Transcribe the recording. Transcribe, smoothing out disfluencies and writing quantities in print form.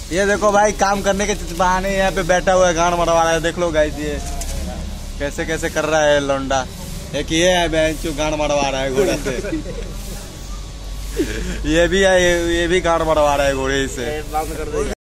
ये देखो भाई, काम करने के बहाने यहाँ पे बैठा हुआ है, गांड मरवा रहा है। देख लो गाइस, ये कैसे कैसे कर रहा है लौंडा। एक ये है बहन जो गांड मरवा रहा है घोड़े से। ये भी है, ये भी गांड मरवा रहा है घोड़े से।